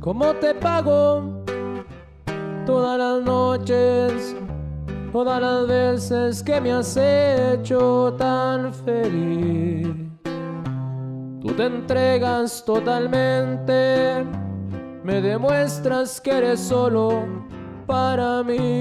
¿Cómo te pago todas las noches, todas las veces que me has hecho tan feliz? Tú te entregas totalmente, me demuestras que eres solo para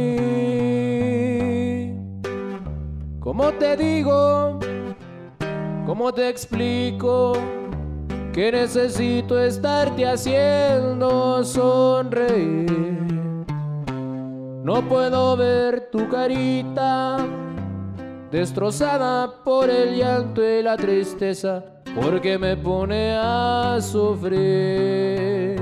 mí. ¿Cómo te digo? ¿Cómo te explico que necesito estarte haciendo sonreír? No puedo ver tu carita destrozada por el llanto y la tristeza, porque me pone a sufrir.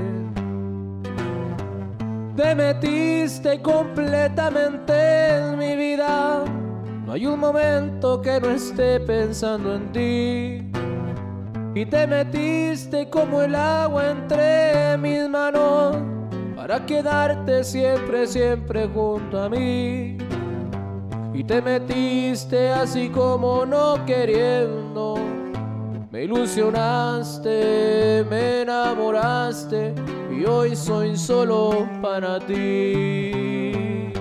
Te metiste completamente en mi vida, no hay un momento que no esté pensando en ti. Y te metiste como el agua entre mis manos, para quedarte siempre, siempre junto a mí. Y te metiste así como no queriendo, me ilusionaste, me enamoraste, y hoy soy solo para ti.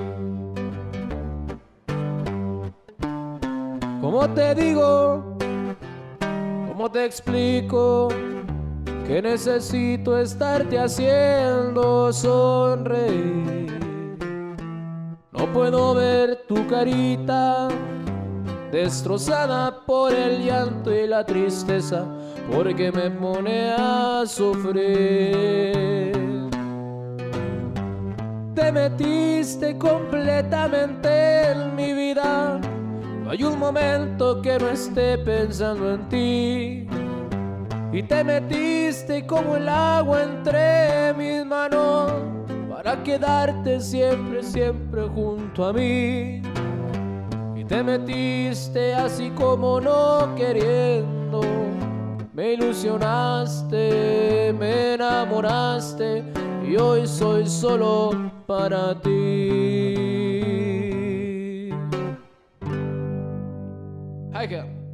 ¿Cómo te digo? ¿Cómo te explico que necesito estarte haciendo sonreír? No puedo ver tu carita destrozada por el llanto y la tristeza, porque me pone a sufrir. Te metiste completamente en mi vida, no hay un momento que no esté pensando en ti. Y te metiste como el agua entre mis manos, para quedarte siempre, siempre junto a mí. Y te metiste así como no queriendo, me ilusionaste, me enamoraste, y hoy soy solo para ti. Hi,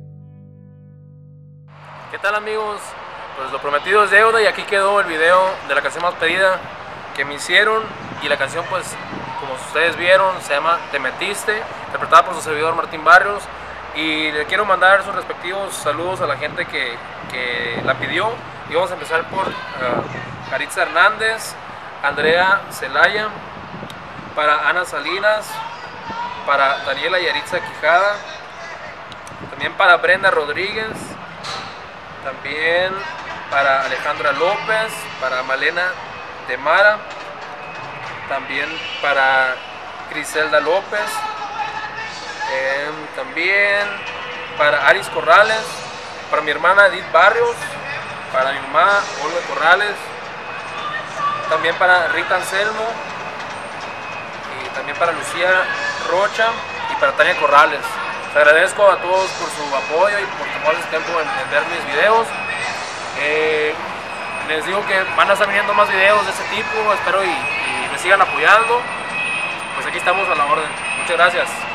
¿qué tal, amigos? Pues lo prometido es deuda, y aquí quedó el video de la canción más pedida que me hicieron. Y la canción, pues, como ustedes vieron, se llama Te Metiste, interpretada por su servidor Martín Barrios. Y le quiero mandar sus respectivos saludos a la gente que la pidió. Y vamos a empezar por Caritza Hernández, Andrea Celaya, para Ana Salinas, para Daniela Yaritza Quijada, también para Brenda Rodríguez, también para Alejandra López, para Malena Temara, también para Griselda López, también para Aris Corrales, para mi hermana Edith Barrios, para mi mamá Olga Corrales, también para Rita Anselmo, y también para Lucía Rocha y para Tania Corrales. Les agradezco a todos por su apoyo y por tomarles tiempo en ver mis videos. Les digo que van a estar viniendo más videos de este tipo, espero y me sigan apoyando. Pues aquí estamos a la orden. Muchas gracias.